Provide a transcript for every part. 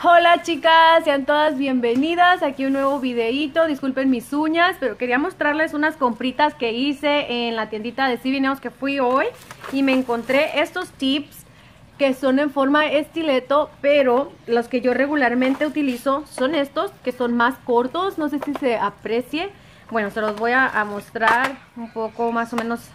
Hola chicas, sean todas bienvenidas aquí a un nuevo videito. Disculpen mis uñas, pero quería mostrarles unas compritas que hice en la tiendita de CB Nails que fui hoy. Y me encontré estos tips que son en forma estileto, pero los que yo regularmente utilizo son estos, que son más cortos. No sé si se aprecie. Bueno, se los voy a mostrar un poco más o menos,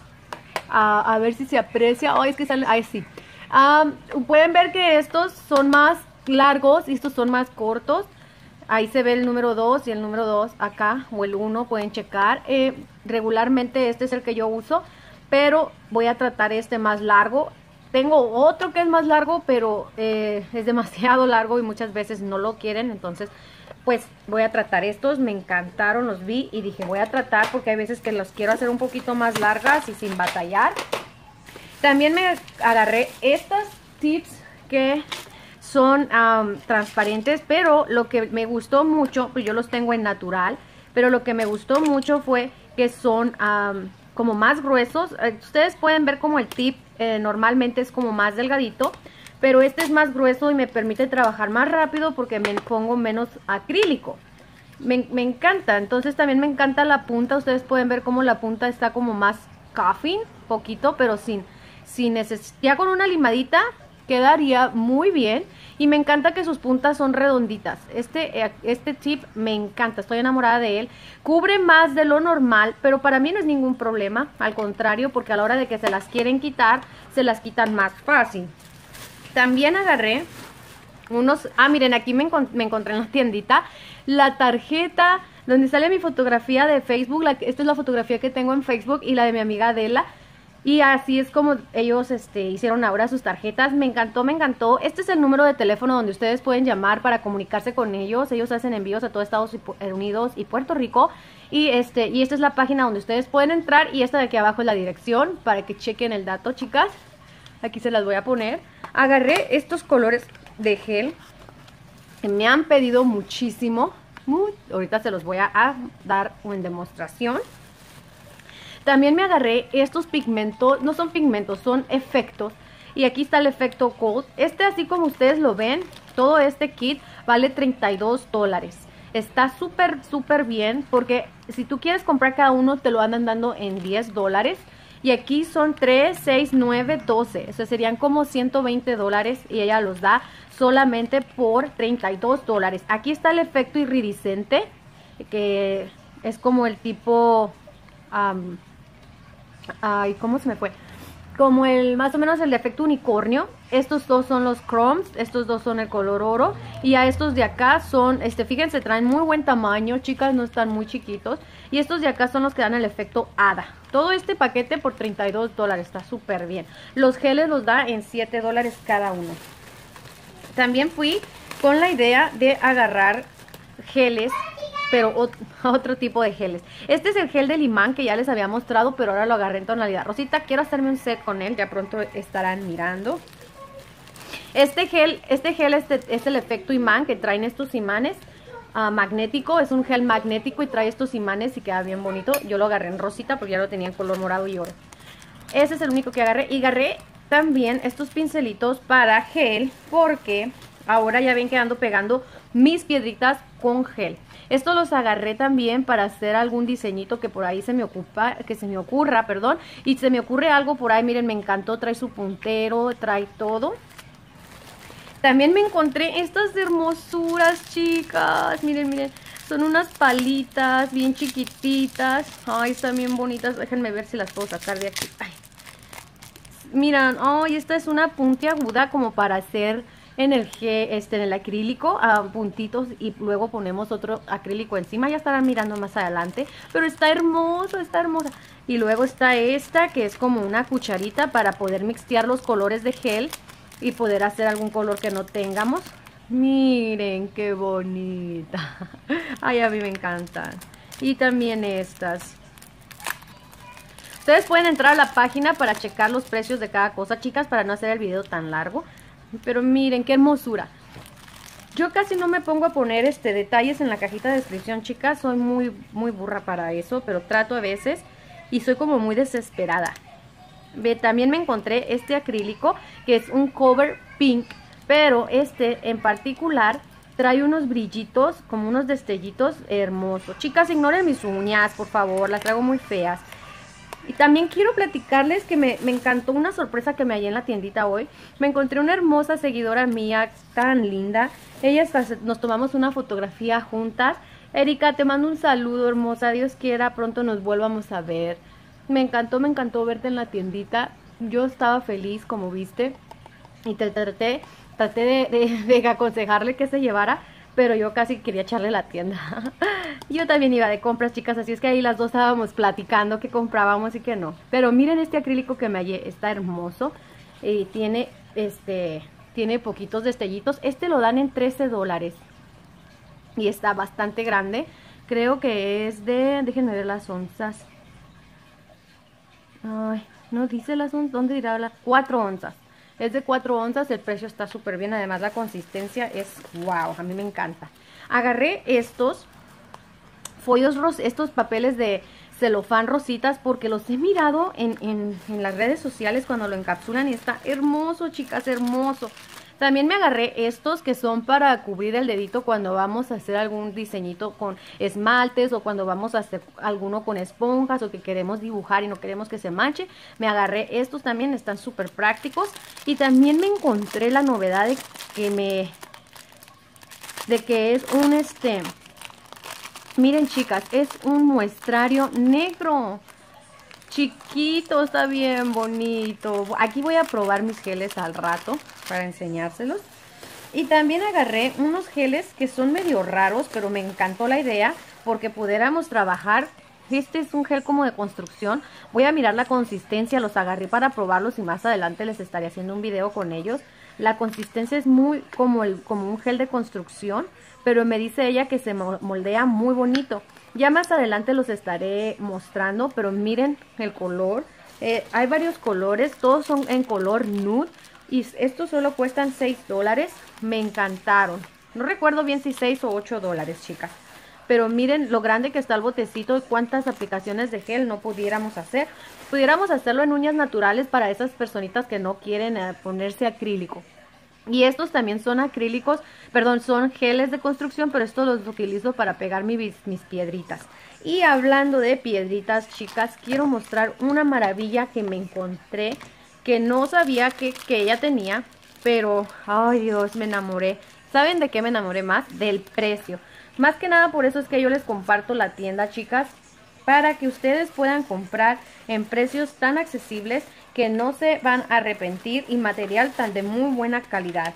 a ver si se aprecia. Oh, es que sale, ahí sí. Pueden ver que estos son más largos y estos son más cortos. Ahí se ve el número 2 y el número 2 acá, o el 1, pueden checar. Regularmente este es el que yo uso, pero voy a tratar este más largo. Tengo otro que es más largo, pero es demasiado largo y muchas veces no lo quieren, entonces pues voy a tratar estos. Me encantaron, los vi y dije voy a tratar porque hay veces que los quiero hacer un poquito más largas y sin batallar. También me agarré estas tips que son transparentes, pero lo que me gustó mucho, pues yo los tengo en natural, pero lo que me gustó mucho fue que son como más gruesos. Ustedes pueden ver como el tip normalmente es como más delgadito, pero este es más grueso y me permite trabajar más rápido porque me pongo menos acrílico. Me encanta. Entonces también me encanta la punta. Ustedes pueden ver como la punta está como más coffin, poquito, pero sin ya con una limadita quedaría muy bien. Y me encanta que sus puntas son redonditas. Este tip me encanta, estoy enamorada de él. Cubre más de lo normal, pero para mí no es ningún problema. Al contrario, porque a la hora de que se las quieren quitar, se las quitan más fácil. También agarré unos... miren, aquí me encontré en la tiendita la tarjeta donde sale mi fotografía de Facebook. Esta es la fotografía que tengo en Facebook y la de mi amiga Adela. Y así es como ellos hicieron ahora sus tarjetas. Me encantó, me encantó. Este es el número de teléfono donde ustedes pueden llamar para comunicarse con ellos. Ellos hacen envíos a todo Estados Unidos y Puerto Rico. Y esta es la página donde ustedes pueden entrar. Y esta de aquí abajo es la dirección para que chequen el dato, chicas. Aquí se las voy a poner. Agarré estos colores de gel que me han pedido muchísimo. Ahorita se los voy a dar en demostración. También me agarré estos pigmentos, no son pigmentos, son efectos. Y aquí está el efecto Gold. Así como ustedes lo ven, todo este kit vale $32. Está súper bien, porque si tú quieres comprar cada uno te lo andan dando en $10. Y aquí son 3, 6, 9, 12. O sea, serían como $120 y ella los da solamente por $32. Aquí está el efecto iridiscente, que es como el tipo... ay, ¿cómo se me fue? Como más o menos el de efecto unicornio. Estos dos son los chromes, estos dos son el color oro. Y a estos de acá son, fíjense, traen muy buen tamaño, chicas, no están muy chiquitos. Y estos de acá son los que dan el efecto hada. Todo este paquete por $32, está súper bien. Los geles los da en $7 cada uno. También fui con la idea de agarrar geles, pero otro tipo de geles. Este es el gel del imán que ya les había mostrado, pero ahora lo agarré en tonalidad rosita. Quiero hacerme un set con él, ya pronto estarán mirando. Este gel es el efecto imán, que traen estos imanes magnético. Es un gel magnético y trae estos imanes y queda bien bonito. Yo lo agarré en rosita porque ya lo tenía en color morado y oro. Ese es el único que agarré. Y agarré también estos pincelitos para gel, porque ahora ya ven que ando pegando mis piedritas con gel. Estos los agarré también para hacer algún diseñito que por ahí se me ocurra, y se me ocurre algo por ahí. Miren, me encantó, trae su puntero, trae todo. También me encontré estas hermosuras, chicas. Miren, miren, son unas palitas bien chiquititas. Ay, están bien bonitas. Déjenme ver si las puedo sacar de aquí. Ay. Miran, ay, esta es una puntiaguda como para hacer en el acrílico, puntitos, y luego ponemos otro acrílico encima. Ya estarán mirando más adelante, pero está hermoso, está hermosa. Y luego está esta, que es como una cucharita para poder mixtear los colores de gel y poder hacer algún color que no tengamos. Miren qué bonita. Ay, a mí me encantan. Y también estas. Ustedes pueden entrar a la página para checar los precios de cada cosa, chicas, para no hacer el video tan largo. Pero miren qué hermosura. Yo casi no me pongo a poner detalles en la cajita de descripción, chicas. Soy muy burra para eso, pero trato a veces. Y soy como muy desesperada. También me encontré este acrílico, que es un cover pink. Pero en particular trae unos brillitos, como unos destellitos hermosos. Chicas, ignoren mis uñas, por favor, las traigo muy feas. Y también quiero platicarles que me encantó una sorpresa que me hallé en la tiendita hoy. Me encontré una hermosa seguidora mía, tan linda. Nos tomamos una fotografía juntas. Erika, te mando un saludo, hermosa. Dios quiera, pronto nos volvamos a ver. Me encantó verte en la tiendita. Yo estaba feliz, como viste. Y traté de aconsejarle que se llevara, pero yo casi quería echarle la tienda. Yo también iba de compras, chicas, así es que ahí las dos estábamos platicando qué comprábamos y qué no. Pero miren este acrílico que me hallé, está hermoso. Y tiene poquitos destellitos. Este lo dan en $13. Y está bastante grande. Creo que es de, déjenme ver las onzas. Ay, no dice las onzas, ¿dónde dirá? 4 onzas. Es de 4 onzas, el precio está súper bien, además la consistencia es wow, a mí me encanta. Agarré estos estos papeles de celofán rositas porque los he mirado en las redes sociales cuando lo encapsulan y está hermoso, chicas, hermoso. También me agarré estos que son para cubrir el dedito cuando vamos a hacer algún diseñito con esmaltes o cuando vamos a hacer alguno con esponjas o que queremos dibujar y no queremos que se manche. Me agarré estos también, están súper prácticos. Y también me encontré la novedad de que es un miren, chicas, es un muestrario negro. Chiquito, está bien bonito. Aquí voy a probar mis geles al rato para enseñárselos. Y también agarré unos geles que son medio raros, pero me encantó la idea porque pudiéramos trabajar. Este es un gel como de construcción. Voy a mirar la consistencia, los agarré para probarlos y más adelante les estaré haciendo un video con ellos. La consistencia es muy como un gel de construcción, pero me dice ella que se moldea muy bonito. Ya más adelante los estaré mostrando, pero miren el color. Hay varios colores, todos son en color nude. Y estos solo cuestan $6. Me encantaron. No recuerdo bien si $6 o $8, chicas. Pero miren lo grande que está el botecito y cuántas aplicaciones de gel no pudiéramos hacer. Pudiéramos hacerlo en uñas naturales para esas personitas que no quieren ponerse acrílico. Y estos también son acrílicos, perdón, son geles de construcción, pero estos los utilizo para pegar mis piedritas. Y hablando de piedritas, chicas, quiero mostrar una maravilla que me encontré, que no sabía que ella tenía, pero, ay Dios, me enamoré. ¿Saben de qué me enamoré más? Del precio. Más que nada por eso es que yo les comparto la tienda, chicas, para que ustedes puedan comprar en precios tan accesibles que no se van a arrepentir y material tan de muy buena calidad.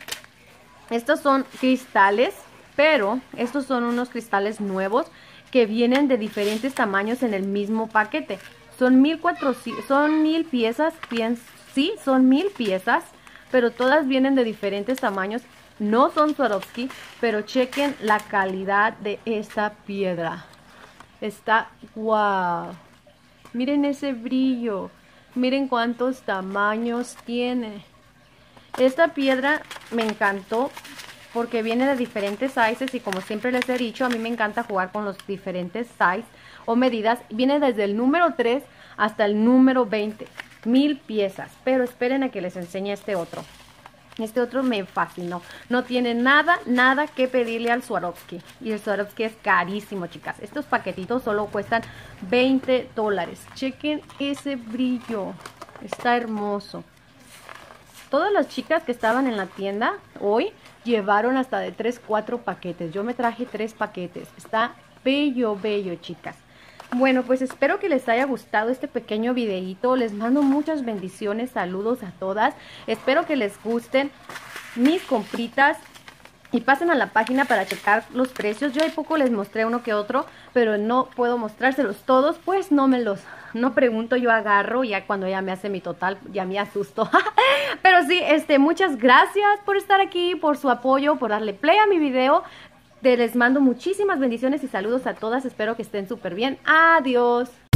Estos son cristales, pero estos son unos cristales nuevos que vienen de diferentes tamaños en el mismo paquete. Son 1000 piezas, sí, son 1000 piezas, pero todas vienen de diferentes tamaños. No son Swarovski, pero chequen la calidad de esta piedra. Está wow. Miren ese brillo. Miren cuántos tamaños tiene. Esta piedra me encantó porque viene de diferentes sizes y como siempre les he dicho, a mí me encanta jugar con los diferentes sizes o medidas. Viene desde el número 3 hasta el número 20. 1000 piezas. Pero esperen a que les enseñe este otro. Este otro me fascinó. No tiene nada que pedirle al Swarovski. Y el Swarovski es carísimo, chicas. Estos paquetitos solo cuestan $20. Chequen ese brillo. Está hermoso. Todas las chicas que estaban en la tienda hoy llevaron hasta de 3, 4 paquetes. Yo me traje 3 paquetes. Está bello, bello, chicas. Bueno, pues espero que les haya gustado este pequeño videito. Les mando muchas bendiciones, saludos a todas. Espero que les gusten mis compritas y pasen a la página para checar los precios. Yo hay poco les mostré uno que otro, pero no puedo mostrárselos todos, pues no pregunto, yo agarro, ya cuando ella me hace mi total, ya me asusto. Pero sí, muchas gracias por estar aquí, por su apoyo, por darle play a mi video. Les mando muchísimas bendiciones y saludos a todas. Espero que estén súper bien. Adiós.